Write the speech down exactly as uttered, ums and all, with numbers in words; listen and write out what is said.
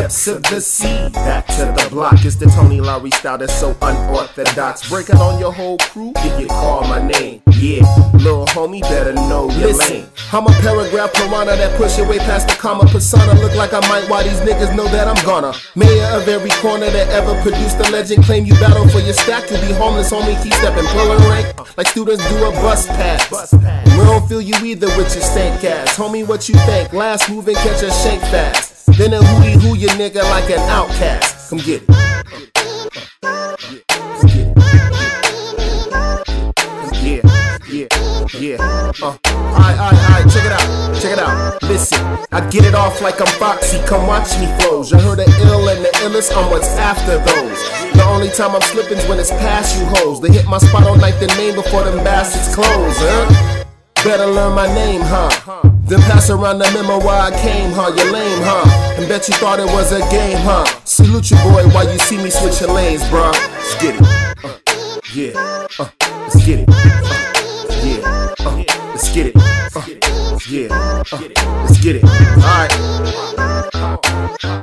steps to the sea. Back to the block, it's the Tony Lowery style that's so unorthodox. Break out on your whole crew if you call my name. Yeah, little homie better know your lane. I'm a paragraph piranha that push it way past the comma. Persona look like I might, why these niggas know that I'm gonna. Mayor of every corner that ever produced a legend. Claim you battle for your stack, you'll be homeless, homie. Keep stepping, pulling rank like students do a bus pass. We don't feel you either with your stank ass. Homie, what you think? Last move and catch a shank fast. Then a hootie hoo your nigga like an outcast. Come get it. Yeah, yeah, yeah. Uh, alright, alright, alright, check it out, check it out. Listen, I get it off like I'm Foxy, come watch me flows. You heard the ill and the illest, I'm what's after those. The only time I'm slipping's when it's past you hoes. They hit my spot all night, the name before them bastards close, huh? Better learn my name, huh? Then pass around the memo where I came, huh? You're lame, huh? And bet you thought it was a game, huh? Salute your boy while you see me switching lanes, bruh. Let's get it. Uh, yeah. Uh, let's get it. Uh, yeah. Uh, let's get it. Uh, yeah. Uh, let's get it. Alright.